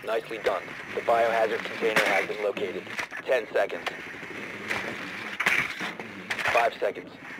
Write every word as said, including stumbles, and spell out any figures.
Nicely done. The biohazard container has been located. Ten seconds. Five seconds.